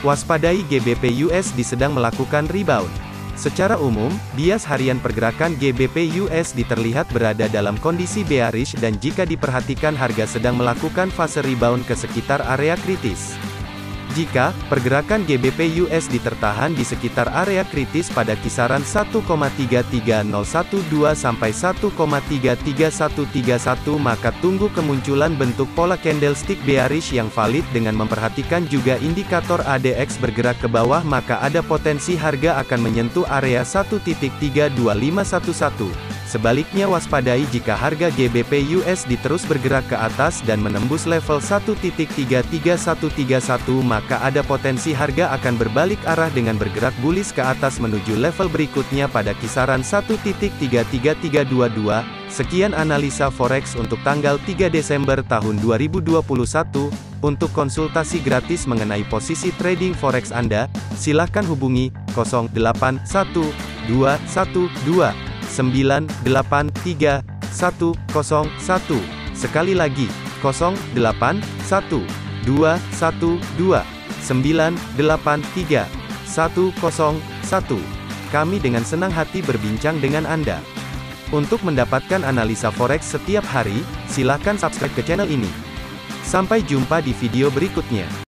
Waspadai GBP USD sedang melakukan rebound. Secara umum, bias harian pergerakan GBP USD terlihat berada dalam kondisi bearish dan jika diperhatikan harga sedang melakukan fase rebound ke sekitar area kritis. Jika pergerakan GBP USD tertahan di sekitar area kritis pada kisaran 1,33012 sampai 1,33131 maka tunggu kemunculan bentuk pola candlestick bearish yang valid dengan memperhatikan juga indikator ADX bergerak ke bawah maka ada potensi harga akan menyentuh area 1.32511. Sebaliknya waspadai jika harga GBP USD terus bergerak ke atas dan menembus level 1.33131 maka ada potensi harga akan berbalik arah dengan bergerak bullish ke atas menuju level berikutnya pada kisaran 1.33322. Sekian analisa forex untuk tanggal 3 Desember tahun 2021. Untuk konsultasi gratis mengenai posisi trading forex Anda, silakan hubungi 081212983101. Sekali lagi, 081212983101. Kami dengan senang hati berbincang dengan Anda. Untuk mendapatkan analisa forex setiap hari, silakan subscribe ke channel ini. Sampai jumpa di video berikutnya.